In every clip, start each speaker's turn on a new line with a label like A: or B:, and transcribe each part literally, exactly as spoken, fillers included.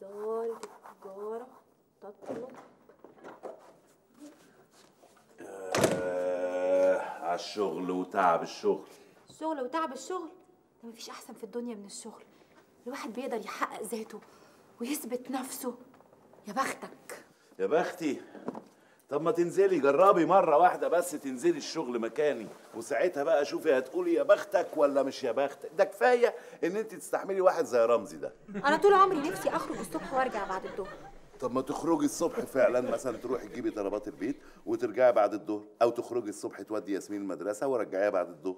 A: وزارة التجارة تطلب
B: آه على الشغل وتعب الشغل.
A: الشغل وتعب الشغل ده مفيش أحسن في الدنيا من الشغل. الواحد بيقدر يحقق ذاته ويثبت نفسه. يا بختك.
B: يا بختي. طب ما تنزلي جربي مرة واحدة بس، تنزلي الشغل مكاني وساعتها بقى شوفي هتقولي يا بختك ولا مش يا بختك. ده كفاية إن أنت تستحملي واحد زي رمزي ده.
A: أنا طول عمري نفسي أخرج الصبح وأرجع بعد الظهر.
B: طب ما تخرجي الصبح فعلا، مثلا تروحي تجيبي طلبات البيت وترجعي بعد الظهر، أو تخرجي الصبح تودي ياسمين المدرسة ورجعيها بعد الظهر.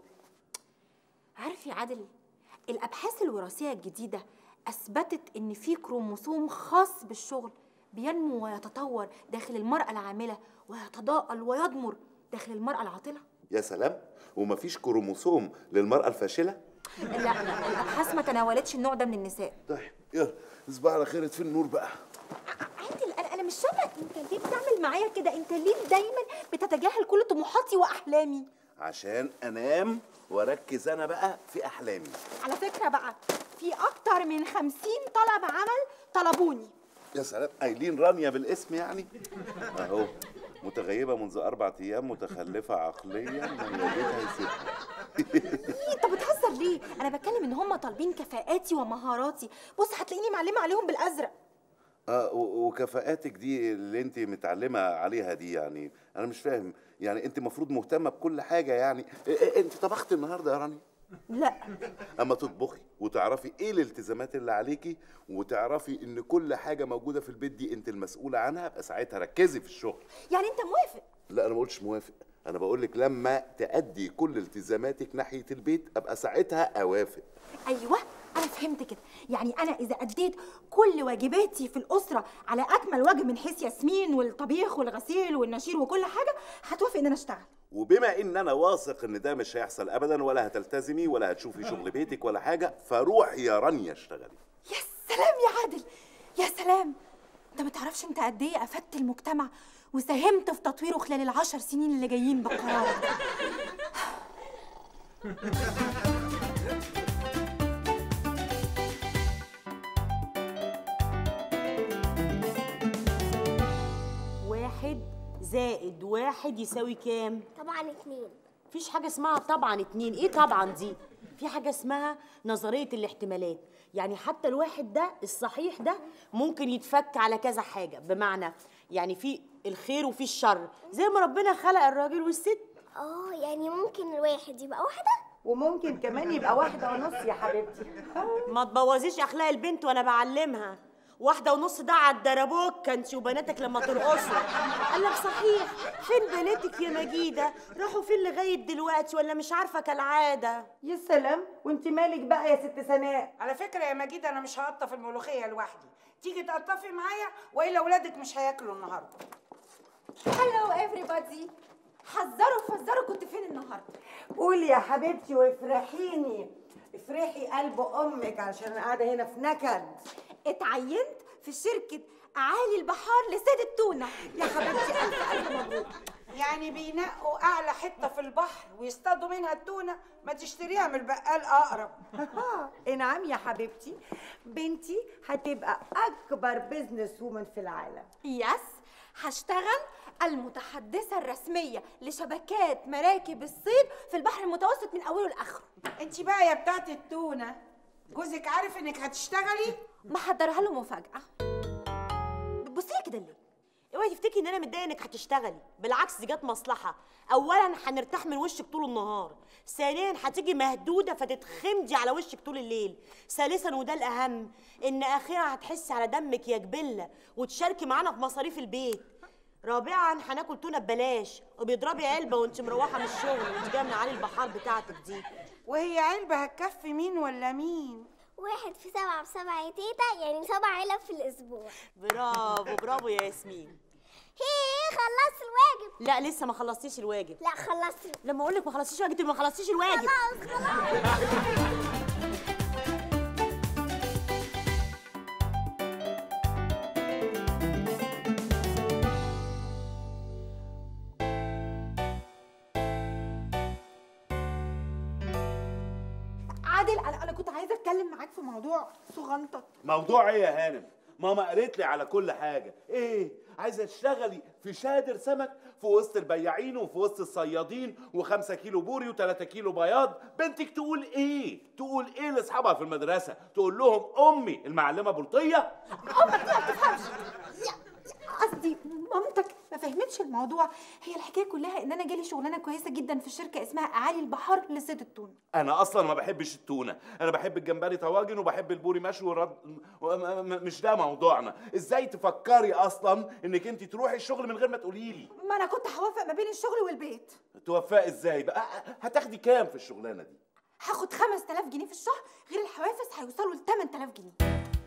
A: عارف يا عادل، الأبحاث الوراثية الجديدة أثبتت إن في كروموسوم خاص بالشغل بينمو ويتطور داخل المرأة العاملة ويتضاءل ويضمر داخل المرأة العاطلة.
B: يا سلام، ومفيش كروموسوم للمرأة الفاشلة؟
A: لا لا، الأبحاث ما تناولتش النوع ده من النساء.
B: طيب يلا تصبح على خير، في النور بقى.
A: عادل أنا أنا مش فاهمة أنت ليه بتعمل معايا كده؟ أنت ليه دايما بتتجاهل كل طموحاتي وأحلامي؟
B: عشان أنام وأركز أنا بقى في أحلامي.
A: على فكرة بقى، في أكتر من خمسين طلب عمل طلبوني.
B: يا سلام، قايلين رانيا بالاسم يعني؟ اهو متغيبه منذ اربع ايام، متخلفه عقليا، من يجدها يسيبها.
A: انت بتهزر ليه؟ انا بتكلم ان هم طالبين كفاءاتي ومهاراتي. بص هتلاقيني معلمه عليهم بالازرق.
B: اه وكفاءاتك دي اللي انت متعلمه عليها دي، يعني انا مش فاهم، يعني انت المفروض مهتمه بكل حاجه يعني. انت طبخت النهارده يا رانيا؟
A: لا.
B: اما تطبخي وتعرفي ايه الالتزامات اللي عليكي وتعرفي ان كل حاجه موجوده في البيت دي انت المسؤوله عنها، يبقى ساعتها ركزي في الشغل.
A: يعني انت موافق؟
B: لا انا ما قلتش موافق، انا بقول لك لما تأدي كل التزاماتك ناحيه البيت ابقى ساعتها اوافق.
A: ايوه انا فهمت كده، يعني انا اذا اديت كل واجباتي في الاسره على اكمل وجه من حيث ياسمين والطبيخ والغسيل والنشير وكل حاجه، هتوافق ان انا اشتغل.
B: وبما ان انا واثق ان ده مش هيحصل ابدا، ولا هتلتزمي ولا هتشوفي شغل بيتك ولا حاجه، فروحي يا رانيا اشتغلي.
A: يا سلام يا عادل، يا سلام. انت ما تعرفش انت قد ايه افدت المجتمع وساهمت في تطويره خلال العشر سنين اللي جايين بقرارك.
C: واحد زائد واحد يساوي كام؟
D: طبعا اتنين.
C: مفيش حاجة اسمها طبعا اتنين، ايه طبعا دي؟ في حاجة اسمها نظرية الاحتمالات، يعني حتى الواحد ده الصحيح ده ممكن يتفك على كذا حاجة، بمعنى يعني في الخير وفي الشر، زي ما ربنا خلق الراجل والست.
D: اه يعني ممكن الواحد يبقى واحدة
E: وممكن كمان يبقى واحدة ونص يا حبيبتي.
C: ما تبوظيش اخلاق البنت وانا بعلمها. واحدة ونص ده على الدربوك انت وبناتك لما ترقصوا. قال لك صحيح، فين بناتك يا مجيدة؟ راحوا فين لغاية دلوقتي ولا مش عارفة كالعادة؟
E: يا سلام، وانت مالك بقى يا ست سناء؟
F: على فكرة يا مجيدة أنا مش هقطف الملوخية لوحدي، تيجي تقطفي معايا وإلا ولادك مش هياكلوا النهاردة.
A: هلو everybody، حذروا فزروا كنت فين النهارده؟
E: قولي يا حبيبتي وافرحيني، افرحي قلب امك علشان انا قاعده هنا في نكد.
A: اتعينت في شركة أعالي البحار لصيد التونة.
E: يا حبيبتي ألف ألف مبروك.
F: يعني بينقوا أعلى حتة في البحر ويصطادوا منها التونة، ما تشتريها من البقال أقرب.
E: نعم يا حبيبتي، بنتي هتبقى أكبر بيزنس وومن في العالم.
A: يس، هشتغل المتحدثة الرسمية لشبكات مراكب الصيد في البحر المتوسط من أوله لآخره.
F: أنت بقى يا بتاعت التونة، جوزك عارف إنك هتشتغلي؟
A: محضرها له مفاجأة. بتبصي لي كده ليه؟
C: اوعي تفتكري ان انا متضايقه انك هتشتغلي، بالعكس دي جت مصلحه. اولا هنرتاح من وشك طول النهار، ثانيا هتيجي مهدوده فتتخمدي على وشك طول الليل، ثالثا وده الاهم ان اخيرا هتحسي على دمك يا جبله وتشاركي معانا في مصاريف البيت، رابعا هناكل تونه ببلاش وبيضربي علبه وانت مروحه من الشغل وانت جايه من عالي البحار بتاعتك دي.
F: وهي علبه هتكفي مين ولا مين؟
D: واحد في سبعة بسبعة يا تيتا، يعني سبع علب في الأسبوع.
C: برافو برافو يا ياسمين.
D: هي خلصت الواجب؟
C: لا لسه ما خلصتيش الواجب.
D: لا خلصت.
C: لما اقول لك ما خلصتيش الواجب تبقى ما خلصتيش الواجب.
D: خلاص خلاص.
A: عادل انا انا كنت عايزه اتكلم معاك في موضوع صغنطط.
B: موضوع ايه يا هانم؟ ماما قالت لي على كل حاجه. ايه عايزه تشتغلي في شادر سمك في وسط البياعين وفي وسط الصيادين وخمسة كيلو بوري وثلاثة كيلو بياض؟ بنتك تقول ايه؟ تقول ايه لاصحابها في المدرسه؟ تقول لهم امي المعلمه بلطيه؟
A: امك دي ما بتفهمش. قصدي مامتك ما فهمتش الموضوع. هي الحكايه كلها ان انا جالي شغلانه كويسه جدا في شركه اسمها اعالي البحار لصيد التونه.
B: انا اصلا ما بحبش التونه، انا بحب الجمبري طواجن وبحب البوري مشوي ورد... مش ده موضوعنا. ازاي تفكري اصلا انك انت تروحي الشغل من غير ما تقولي لي؟
A: ما انا كنت هوافق ما بين الشغل والبيت.
B: توفقي ازاي بقى؟ هتاخدي كام في الشغلانه دي؟
A: هاخد خمسة آلاف جنيه في الشهر، غير الحوافز هيوصلوا ل ثمانية آلاف جنيه.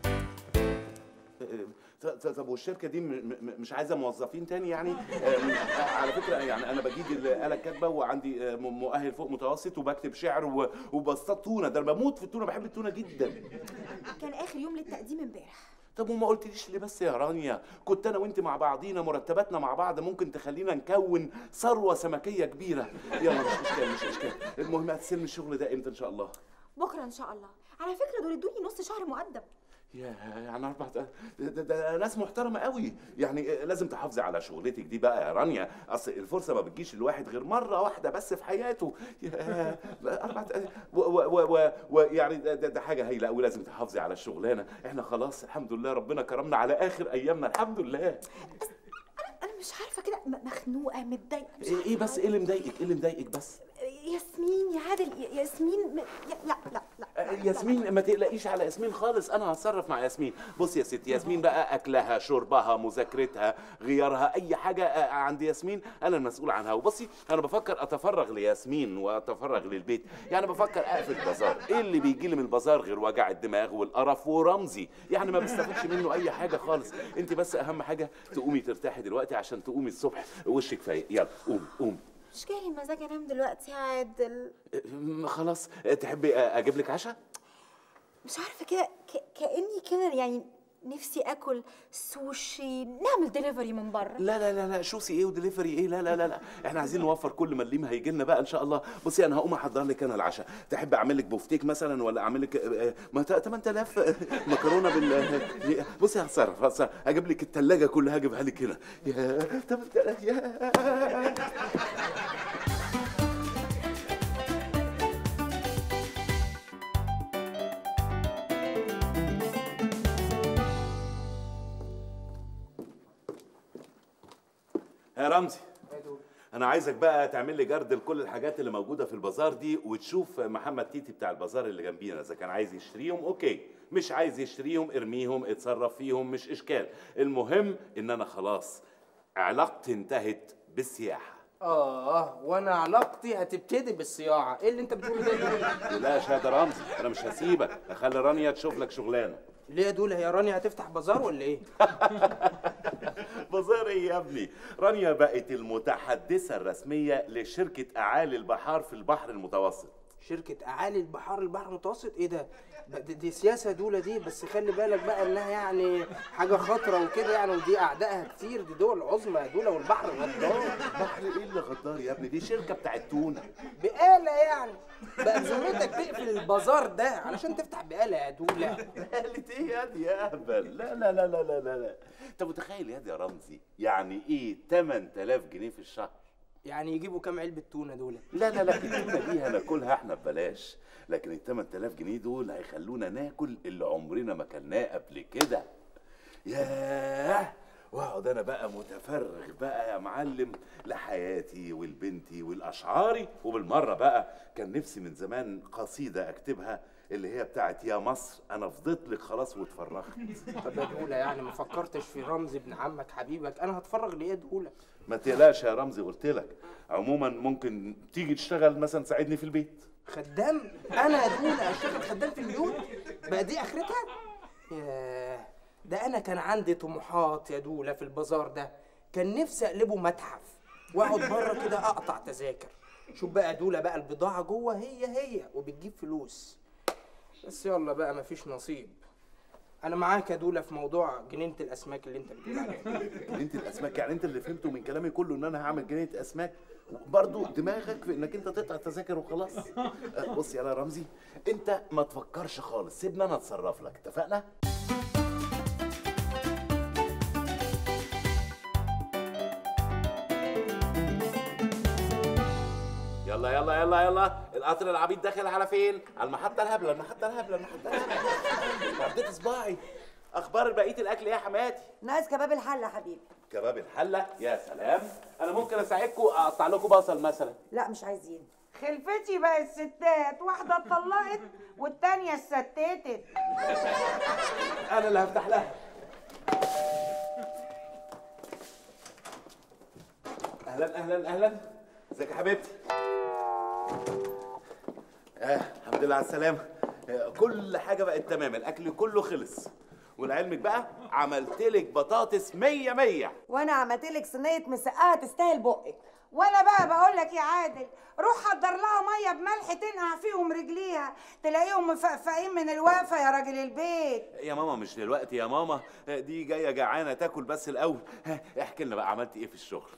B: طب والشركه دي مش عايزه موظفين تاني يعني؟ على فكره يعني انا بجيب الاله الكاتبه وعندي مؤهل فوق متوسط وبكتب شعر وبصطاد تونه، ده انا بموت في التونه، بحب التونه جدا.
A: كان اخر يوم للتقديم امبارح.
B: طب وما قلتليش ليه بس يا رانيا؟ كنت انا وانت مع بعضينا مرتباتنا مع بعض ممكن تخلينا نكون ثروه سمكيه كبيره. يلا مش اشكال مش اشكال. المهم هتسلم الشغل ده امتى ان شاء الله؟
A: بكره ان شاء الله. على فكره دول ادوني نص شهر مقدم.
B: يا يعني أربع ده, ده, ده ناس محترمة قوي يعني. لازم تحافظي على شغلتك دي بقى يا رانيا، أصل الفرصة ما بتجيش الواحد غير مرة واحدة بس في حياته. يا أربع ويعني ده, ده, ده حاجة هايلة قوي، لازم تحافظي على الشغلانة. إحنا خلاص الحمد لله ربنا كرمنا على آخر أيامنا الحمد لله.
A: أنا مش عارفة كده، مخنوقة متضايقة.
B: إيه بس إيه اللي مضايقك؟ إيه اللي مضايقك بس؟
A: ياسمين يا عادل، ياسمين م... لا لا لا
B: ياسمين ما تقلقيش على ياسمين خالص، انا هتصرف مع ياسمين. بص يا ستي، ياسمين بقى اكلها شربها مذاكرتها غيارها اي حاجه عند ياسمين انا المسؤول عنها. وبصي انا بفكر اتفرغ لياسمين واتفرغ للبيت، يعني بفكر اقفل البازار. ايه اللي بيجي لي من البازار غير وجع الدماغ والقرف ورمزي؟ يعني ما بستفادش منه اي حاجه خالص. انت بس اهم حاجه تقومي ترتاحي دلوقتي عشان تقومي الصبح وشك فايق. يلا قومي قومي.
A: مش جاي مزاج انام دلوقتي يا عادل.
B: خلاص تحبي اجيب لك عشاء؟
A: مش عارفه كده ك... كاني كده يعني نفسي اكل سوشي، نعمل دليفري من بره.
B: لا لا لا لا شوسي ايه ودليفري ايه؟ لا لا لا لا احنا عايزين نوفر كل مليم هيجي لنا بقى ان شاء الله. بصي انا هقوم احضر لك انا العشاء. تحب اعمل لك بوفتيك مثلا ولا اعمل لك ثمانية آلاف مكرونه بال بصي هتصرف هتصرف اجيب لك الثلاجه كلها اجيبها لك هنا. يا ثمانية آلاف يا يا رمزي. انا عايزك بقى تعمل لي جرد لكل الحاجات اللي موجوده في البازار دي، وتشوف محمد تيتي بتاع البازار اللي جنبينا اذا كان عايز يشتريهم اوكي، مش عايز يشتريهم ارميهم اتصرف فيهم مش اشكال. المهم ان انا خلاص علاقتي انتهت بالسياحه.
G: اه وانا علاقتي هتبتدي بالصياعه. ايه اللي انت بتقوله ده؟
B: لا يا شهاده رمزي انا مش هسيبك، اخلي رانيا تشوف لك شغلانه.
G: ليه يا دول؟ هي رانيا هتفتح بازار ولا ايه؟
B: بازار ايه يا ابني؟ رانيا بقت المتحدثه الرسميه لشركه اعالي البحار في البحر المتوسط.
G: شركه اعالي البحار البحر المتوسط؟ ايه ده؟ دي, دي سياسه دوله دي، بس خلي بالك بقى انها يعني حاجه خطره وكده يعني، ودي اعدائها كتير، دي دول عظمى يا دوله والبحر غدار.
B: بحر ايه اللي غدار يا ابني؟ دي شركه بتاعت تونه.
G: بقاله يعني؟ بقى بذمتك تقفل البازار ده علشان تفتح بقاله يا دوله؟
B: بقاله ايه يا دي يا اهبل؟ لا لا لا لا لا لا. انت متخيل يا دي يا رمزي يعني ايه ثمانية آلاف جنيه في الشهر؟
G: يعني يجيبوا كام علبه تونه دول؟
B: لا لا لا التونه دي هناكلها احنا ببلاش، لكن ال ثمانية آلاف جنيه دول هيخلونا ناكل اللي عمرنا ما كلناه قبل كده. ياه، واقعد انا بقى متفرغ بقى يا معلم لحياتي ولبنتي والاشعاري. وبالمره بقى كان نفسي من زمان قصيده اكتبها اللي هي بتاعت يا مصر انا فضيت لك خلاص واتفرغت.
G: طب يا دوله يعني ما فكرتش في رمزي ابن عمك حبيبك؟ انا هتفرغ ليه يا دوله؟
B: ما تقلقش يا رمزي قلت لك. عموما ممكن تيجي تشتغل مثلا تساعدني في البيت.
G: خدام؟ انا يا دوله اشتغل خدام في البيوت؟ بقى دي اخرتها؟ ياه، ده انا كان عندي طموحات يا دوله في البازار ده، كان نفسي اقلبه متحف واقعد بره كده اقطع تذاكر. شوف بقى دوله بقى البضاعه جوه هي هي وبتجيب فلوس، بس يلا بقى مفيش نصيب. انا معاك يا دوله في موضوع جنينه الاسماك اللي انت بتقول عليها.
B: جنينه الاسماك؟ يعني انت اللي فهمته من كلامي كله ان انا هعمل جنينه اسماك، برضو دماغك في انك انت تقطع تذاكر وخلاص. بص يا رمزي انت ما تفكرش خالص، سيبني انا اتصرف لك، اتفقنا؟ يلا يلا يلا يلا، القطر العبيط داخل على فين؟ على المحطة الهبلة، المحطة الهبلة، المحطة الهبلة. عديت صباعي. أخبار بقية الأكل إيه يا حماتي؟
E: ناقص كباب الحله يا حبيبي.
B: كباب الحلة؟ يا سلام، أنا ممكن أساعدكم أقطع لكم بصل مثلا.
E: لا مش عايزين.
F: خلفتي بقى الستات، واحدة اتطلقت والتانية اتستتت.
B: أنا اللي هفتح لها. أهلا أهلا أهلا، ازيك يا حبيبتي؟ آه الحمد لله على السلامة. آه كل حاجة بقت تمام، الأكل كله خلص. ولعلمك بقى عملت لك بطاطس مية مية.
E: وانا عملت لك صينيه مسقعه تستاهل بقك.
F: وانا بقى بقول لك يا عادل، روح حضر لها ميه بملح تنقع فيهم رجليها، تلاقيهم مفقفقين من الوقفه يا راجل البيت.
B: يا ماما مش دلوقتي يا ماما، دي جايه جعانه تاكل بس الاول. احكي لنا بقى عملتي ايه في الشغل؟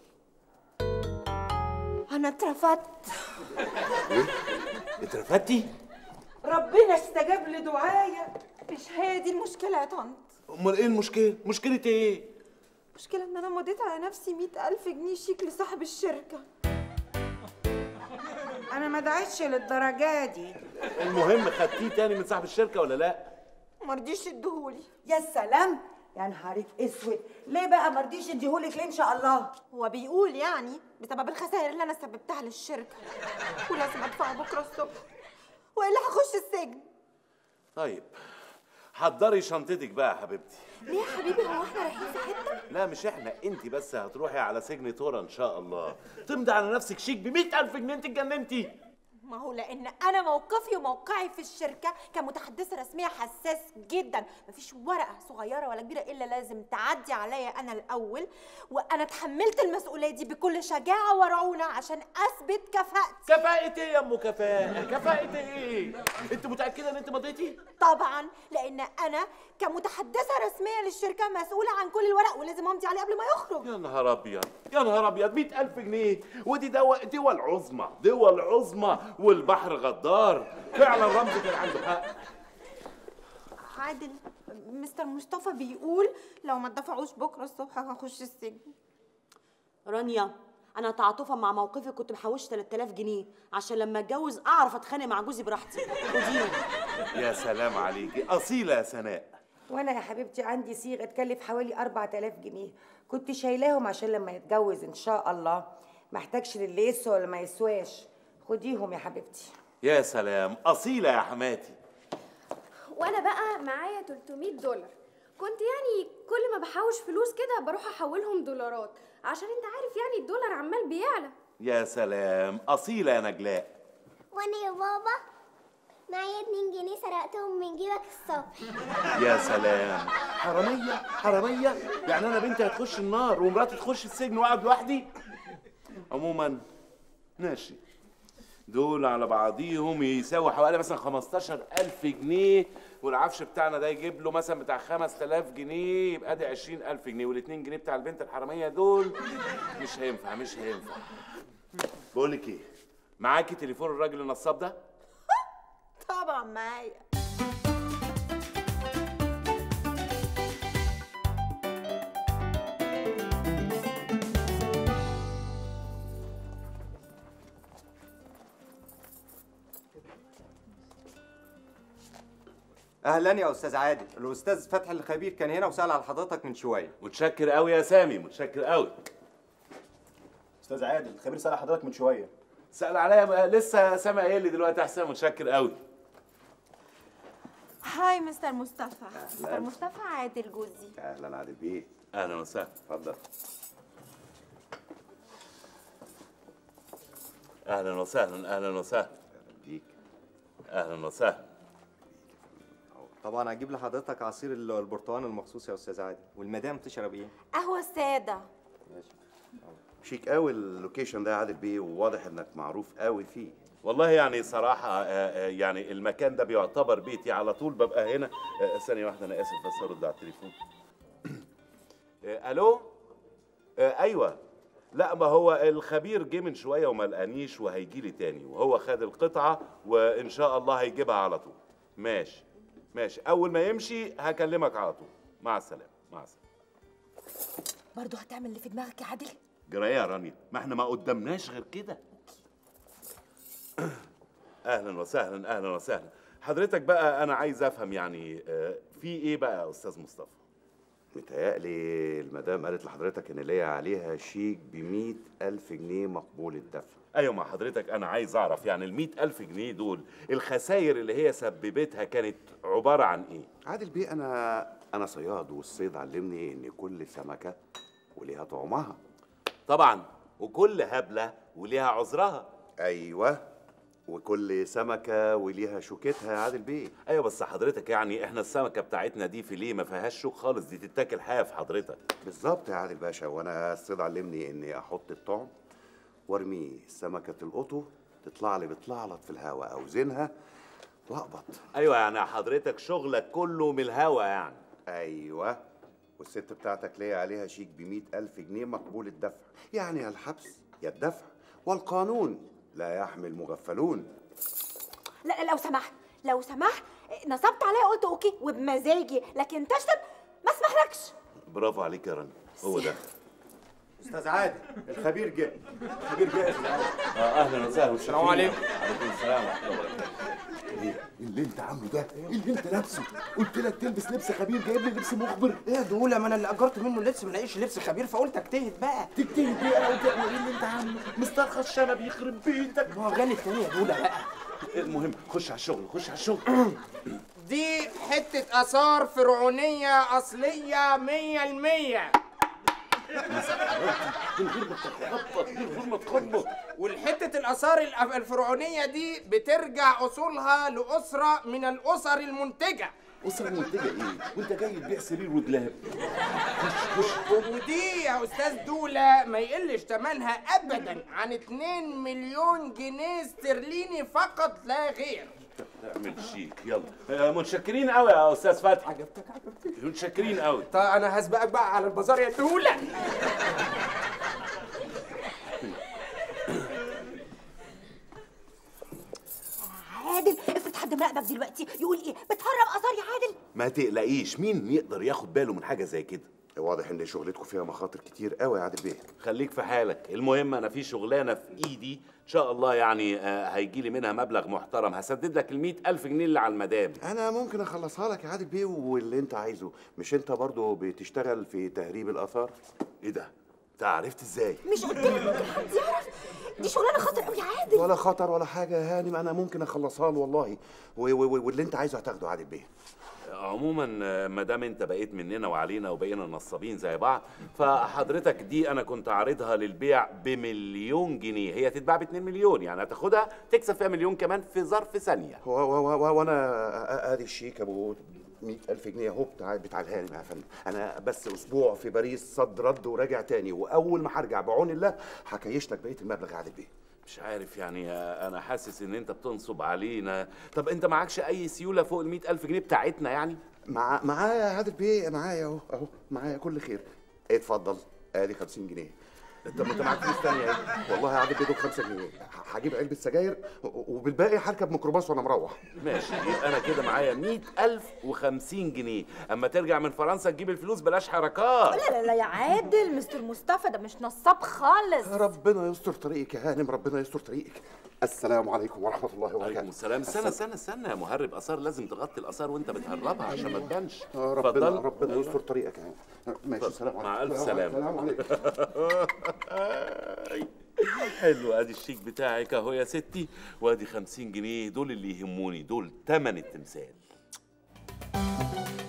A: انا اترفدت.
B: ايه؟ اترفدتي؟
F: ربنا استجاب لدعايا.
A: مش هي دي المشكله يا طنط.
B: امال ايه المشكله؟ مشكله ايه؟
A: المشكله ان انا مضيت على نفسي مئة ألف جنيه شيك لصاحب الشركه.
F: انا ما دعيتش للدرجه دي.
B: المهم خدتيه تاني من صاحب الشركه ولا لا؟
A: مرضيش يديهولي.
E: يا سلام، يا نهارك اسود، ليه بقى مرضيش يديهولك ليه ان شاء الله؟
A: هو بيقول يعني بسبب الخسائر اللي انا سببتها للشركه، ولازم ادفع بكره الصبح والا هخش السجن.
B: طيب حضري شنطتك بقى يا حبيبتي.
A: ليه يا حبيبي، هو احنا رايحين في حته؟
B: لا مش احنا، انت بس هتروحي على سجن تورا ان شاء الله، تمضي على نفسك شيك ب مئة ألف جنيه. انت اتجننتي؟
A: ما هو لان انا موقفي وموقعي في الشركه كمتحدثه رسميه حساس جدا، مفيش ورقه صغيره ولا كبيره الا لازم تعدي عليا انا الاول، وانا اتحملت المسؤوليه دي بكل شجاعه ورعونه عشان اثبت كفاءتي.
B: كفاءة ايه يا ام كفاءة؟ كفاءة ايه؟ انت متأكدة ان انت مضيتي؟
A: طبعا، لان انا كمتحدثه رسميه للشركه مسؤوله عن كل الورق ولازم امضي عليه قبل ما يخرج.
B: يا نهار ابيض، يا نهار ابيض، مئة ألف جنيه، ودي دول دول عظمى، دول عظمى، والبحر غدار. فعلا رمزي كان عنده حق.
A: عادل، مستر مصطفى بيقول لو ما دفعوش بكره الصبح هخش السجن.
C: رانيا، انا تعاطفا مع موقفك كنت محوشه ثلاثة آلاف جنيه عشان لما اتجوز اعرف اتخانق مع جوزي براحتي. ودي
B: يا سلام عليكي، اصيله يا سناء.
E: وانا يا حبيبتي عندي صيغه تكلف حوالي أربعة آلاف جنيه، كنت شايلاهم عشان لما يتجوز ان شاء الله ما احتاجش للي يسوى ولا ما يسواش. خديهم يا حبيبتي.
B: يا سلام، اصيله يا حماتي.
H: وانا بقى معايا تلتمية دولار، كنت يعني كل ما بحوش فلوس كده بروح احولهم دولارات عشان انت عارف يعني الدولار عمال بيعلى.
B: يا سلام، اصيله يا نجلاء.
D: وانا يا بابا معايا اتنين جنيه سرقتهم من جيبك الصبح.
B: يا سلام، حراميه حراميه، يعني انا بنتي هتخش النار ومراتي تخش السجن واقعد لوحدي؟ عموما ماشي، دول على بعضيهم يساوي حوالي مثلا خمستاشر ألف جنيه، والعفش بتاعنا ده يجيب له مثلا بتاع خمس آلاف جنيه، يبقى دي عشرين ألف جنيه، والاتنين جنيه بتاع البنت الحراميه دول مش هينفع مش هينفع. بقول لك ايه، معاكي تليفون الراجل النصاب ده؟
A: طبعا معايا.
I: اهلا يا استاذ عادل، الاستاذ فتحي الخبير كان هنا وسال على حضرتك من شويه.
B: متشكر قوي يا سامي، متشكر قوي.
J: استاذ عادل، الخبير سال حضرتك من شويه.
B: سال عليا لسه، سامع ايه اللي دلوقتي احسن. متشكر قوي.
A: هاي مستر مصطفى. مستر مصطفى عادل جوزي.
B: اهلا عادل بيه. اهلا وسهلا، اتفضل. اهلا وسهلا، اهلا وسهلا بيك. اهلا وسهلا.
I: طبعا هجيب لحضرتك عصير البرتقال المخصوص يا استاذ عادل، والمدام تشرب ايه؟
A: قهوه ساده.
I: ماشي.
B: شيك قوي اللوكيشن ده يا عادل بيه، وواضح انك معروف قوي فيه. والله يعني صراحة يعني المكان ده بيعتبر بيتي، على طول ببقى هنا. ثانية واحدة أنا آسف بس أرد على التليفون. ألو؟ أيوه. لا ما هو الخبير جه من شوية وما لقانيش وهيجي لي تاني، وهو خد القطعة وإن شاء الله هيجيبها على طول. ماشي ماشي، أول ما يمشي هكلمك على طول. مع السلامة، مع السلامة.
A: برضه هتعمل اللي في دماغك يا عادل؟
B: جرايه يا رانيا، ما احنا ما قدامناش غير كده. اهلا وسهلا اهلا وسهلا. حضرتك بقى انا عايز افهم يعني آه، في ايه بقى يا استاذ مصطفى؟
K: متهيألي المدام قالت لحضرتك ان ليا عليها شيك بمية ألف جنيه مقبول الدفع.
B: ايوه مع حضرتك، انا عايز اعرف يعني المئة ألف جنيه دول الخسائر اللي هي سببتها كانت عبارة عن ايه؟
K: عادل بيه، انا انا صياد، والصيد علمني ان كل سمكة وليها طعمها.
B: طبعا، وكل هبلة وليها عذرها.
K: ايوه، وكل سمكة وليها شوكتها يا عادل بيه.
B: ايوه بس حضرتك يعني احنا السمكة بتاعتنا دي فيليه ما فيهاش شوك خالص، دي تتاكل حاف حضرتك.
K: بالظبط يا عادل باشا، وانا الصيد علمني اني احط الطعم وارمي سمكة القطو تطلع لي بتلعلط في الهواء، اوزنها واقبض.
B: ايوه يعني حضرتك شغلك كله من الهوا يعني.
K: ايوه، والست بتاعتك ليا عليها شيك بمئة ألف جنيه مقبول الدفع، يعني يا الحبس يا الدفع، والقانون لا يحمل مغفلون.
A: لا لا لو سمحت لو سمحت، نصبت عليا قلت اوكي وبمزاجي، لكن تشتم ما اسمحلكش.
B: برافو عليك يا رنا، هو ده.
J: استاذ عادل الخبير جه. الخبير جه يا استاذ عادل.
B: اه اهلا وسهلا.
G: السلام عليكم.
B: وعليكم السلام ورحمه الله وبركاته.
L: ايه اللي انت عامله ده؟ ايه اللي انت لابسه؟ قلت لك تلبس لبس خبير، جايب لي لبس مخبر.
G: ايه يا دوله، ما انا اللي اجرت منه لبس ما لاقيش لبس خبير، فقلت اجتهد بقى.
L: تجتهد ايه؟ انا قلت لك ايه اللي انت عامله؟ مسترخص شنب يخرب بيتك.
G: ما هو غالي التاني يا دوله بقى.
B: المهم خش على الشغل، خش على الشغل.
G: دي حته اثار فرعونيه اصليه مية المية.
B: من غير ما تخبط، من غير ما تخبط.
G: والحته الاثار الأف- الفرعونيه دي بترجع اصولها لاسره من الاسر المنتجه.
B: اسره منتجه ايه؟ وانت جاي تبيع سرير ودلاب؟ خش خش.
G: ودي يا استاذ دوله ما يقلش ثمنها ابدا عن اتنين مليون جنيه استرليني فقط لا غير.
B: اعمل شيك يلا. آه، متشكرين قوي يا استاذ فتحي.
G: عجبتك عجبتك.
B: متشكرين قوي.
G: طيب انا هسبقك بقى على البازار يا دوله.
A: عادل افرض حد مراقبك دلوقتي يقول ايه؟ بتهرب اثار يا عادل؟
B: ما تقلقيش، مين يقدر ياخد باله من حاجه زي كده؟
K: واضح ان شغلتكم فيها مخاطر كتير قوي يا عادل بيه.
B: خليك في حالك، المهم انا في شغلانه في ايدي ان شاء الله يعني آه هيجي لي منها مبلغ محترم، هسدد لك ال مئة ألف جنيه اللي على المدام.
K: انا ممكن اخلصها لك يا عادل بيه واللي انت عايزه. مش انت برضو بتشتغل في تهريب الاثار؟
B: ايه ده؟ انت عرفت ازاي؟
A: مش قلت لك ممكن حد يعرف؟ دي شغلانه خطر قوي يا عادل.
K: ولا خطر ولا حاجه يا هانم، انا ممكن اخلصها له والله، و- و- واللي انت عايزه هتاخده يا عادل بيه.
B: عموما ما دام انت بقيت مننا وعلينا وبقينا نصابين زي بعض، فحضرتك دي انا كنت عارضها للبيع بمليون جنيه، هي تتباع ب اتنين مليون، يعني هتاخدها تكسب فيها مليون كمان في ظرف ثانيه.
K: و- و- و- وانا ادي الشيك ابو مئة ألف جنيه اهو بتاع بتاع الهانم يا فندم. انا بس اسبوع في باريس صد رد وراجع تاني، واول ما هرجع بعون الله هكيش لك بقيه المبلغ يا عادل بيه.
B: مش عارف يعني انا حاسس ان انت بتنصب علينا. طب انت معكش اي سيوله فوق ال مئة ألف جنيه بتاعتنا يعني؟
K: مع معايا يا عادل بيه، معايا اهو اهو معايا كل خير. اتفضل ادي خمسين جنيه.
B: طب ما انت معاك فلوس ثانيه اهي.
K: والله يا عادل بيه دول خمسة جنيه، ه- هجيب علبه سجاير و- وبالباقي هركب ميكروباص وانا مروح.
B: ماشي، يبقى انا كده معايا مئة ألف وخمسين جنيه، اما ترجع من فرنسا تجيب الفلوس بلاش حركات.
A: لا لا لا يا عادل، مستر مصطفى ده مش نصاب خالص.
K: ربنا يستر طريقك يا هانم، ربنا يستر طريقك. السلام عليكم ورحمه الله وبركاته.
B: وعليكم السلام. استنى استنى استنى يا مهرب اثار، لازم تغطي الاثار وانت بتهربها عشان ما تبانش.
K: آه، ربنا
B: اتفضل.
K: ربنا يستر طريقك يا هانم. ماشي، السلام عليكم.
B: مع الف سلامه.
K: السلام عليكم.
B: حلو، ادي الشيك بتاعك اهو يا ستي، وادي خمسين جنيه، دول اللي يهموني، دول تمن التمثال.